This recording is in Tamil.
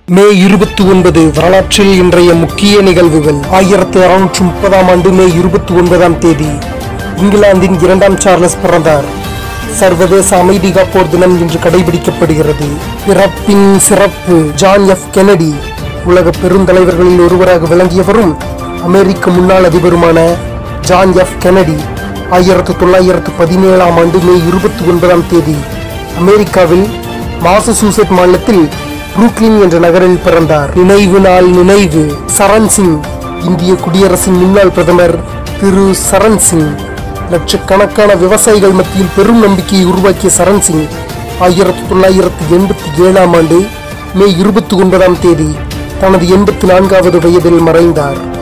மே 29 வரலாற்றில் இன்றைய முக்கிய நிகழ்வுகள். 1630 ஆண்டு மே 29 தேதி இங்கிலாந்தின் 2ஆம் சார்லஸ் பிறந்தார். சர்வதேச அமைதி காப்போர் தினம் இன்று கடைபிடிக்கப்படுகிறது. பிறப்பின் சிறப்பு. ஜான் எஃப் கென்னடி உலக பெருந்தலைவர்களில் ஒருவராக விளங்கியவரும் அமெரிக்க முன்னாள் அதிபருமான ஜான் எஃப் கென்னடி 1917 ஆண்டு மே 29 தேதி அமெரிக்காவில் மாசசூசெட் மாநிலத்தில் புரூக்ளின் என்ற நகரில் பிறந்தார். நினைவு நாள். நினைவு. சரண் சிங். இந்திய குடியரசின் முன்னாள் பிரதமர் திரு சரண் சிங். லட்சக்கணக்கான விவசாயிகள் மத்தியில் பெரும் நம்பிக்கையை உருவாக்கிய சரண் சிங் 1987 ஆண்டு மே 29 தேதி தனது 84வது வயதில் மறைந்தார்.